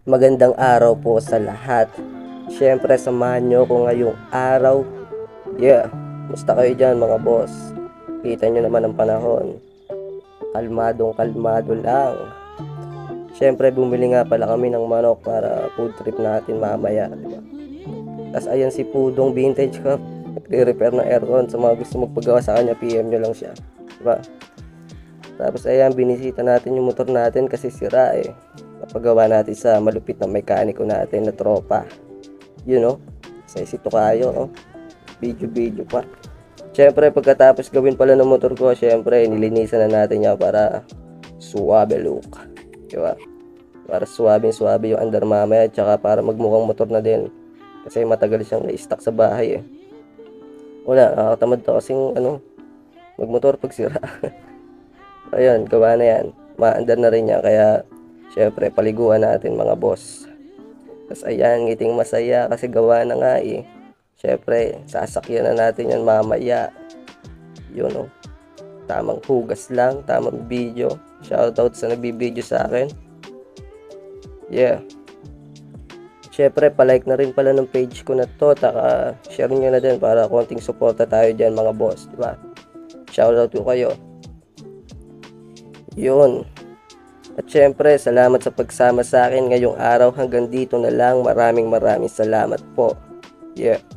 Magandang araw po sa lahat. Siyempre, samahan nyo ako ngayong araw. Yeah, musta kayo dyan mga boss? Kita nyo naman ang panahon. Kalmadong kalmado lang. Siyempre, bumili nga pala kami ng manok para food trip natin mamaya, diba? Tapos ayan si Pudong Vintage Cup. Nagre-repair ng aircon. Sa mga gusto magpagawa sa kanya, PM nyo lang siya. Diba? Tapos ayan, binisita natin yung motor natin kasi sira eh. Napagawa natin sa malupit na mekaniko natin na tropa. You know, sa isito kayo, oh. Video pa. Siyempre, pagkatapos gawin pala ng motor ko, siyempre, nilinisan na natin yan para suwabe look. Diba? Para suwabe yung andar mamaya, tsaka para magmukhang motor na din. Kasi matagal siyang na-stock sa bahay eh. Wala, nakakatamad to kasing magmotor pag sira. Ayun, gawa na yan. Maandar na rin yan, kaya syempre, paliguan natin mga boss. Tapos ayan, ngiting masaya kasi gawa na nga eh. Syempre, sasakyan na natin yan mamaya. Yun oh. Tamang hugas lang, tamang video. Shoutout sa nagbibideo sa akin. Yeah. Syempre, palike na rin pala ng page ko na to. Taka, share nyo na din para konting suporta tayo dyan mga boss. Diba? Shoutout ko kayo. Yun. At syempre, salamat sa pagsama sa akin ngayong araw. Hanggang dito na lang. Maraming salamat po. Yeah.